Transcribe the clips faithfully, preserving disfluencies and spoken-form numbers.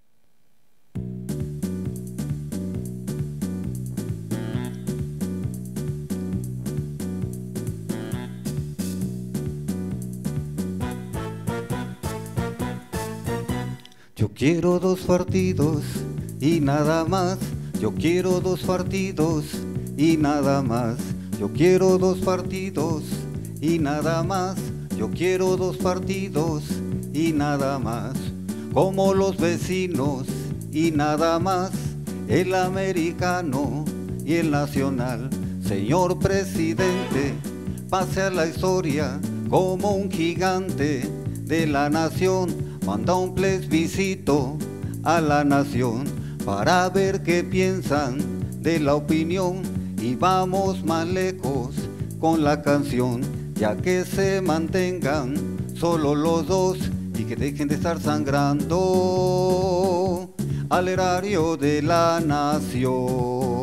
Yo quiero dos partidos y nada más. Yo quiero dos partidos y nada más. Yo quiero dos partidos y nada más. Yo quiero dos partidos y nada más. Como los vecinos y nada más. El americano y el nacional. Señor presidente, pase a la historia como un gigante de la nación. Manda un plebiscito a la nación para ver qué piensan de la opinión, y vamos más lejos con la canción, ya que se mantengan solo los dos y que dejen de estar sangrando al erario de la nación.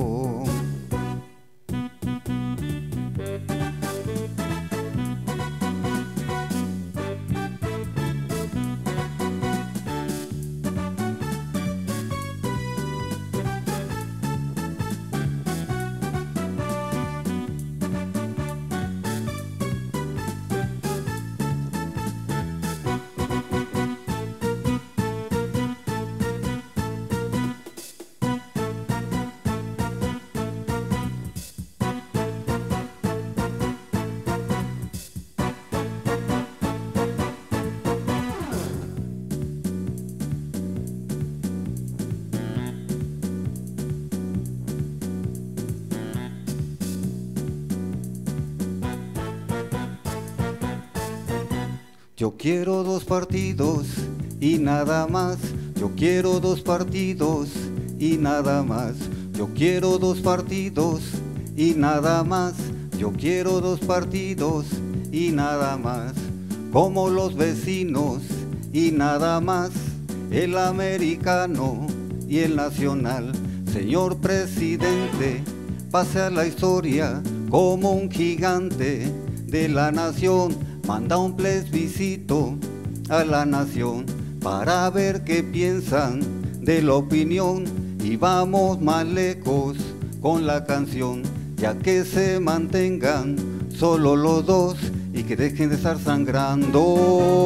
Yo quiero dos partidos y nada más. Yo quiero dos partidos y nada más. Yo quiero dos partidos y nada más. Yo quiero dos partidos y nada más. Como los vecinos y nada más. El americano y el nacional. Señor presidente, pase a la historia como un gigante de la nación. Manda un plebiscito a la nación para ver qué piensan de la opinión, y vamos más lejos con la canción, ya que se mantengan solo los dos y que dejen de estar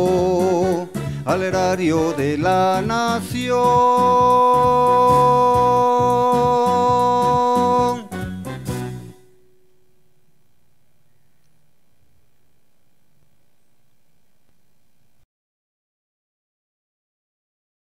sangrando al erario de la nación.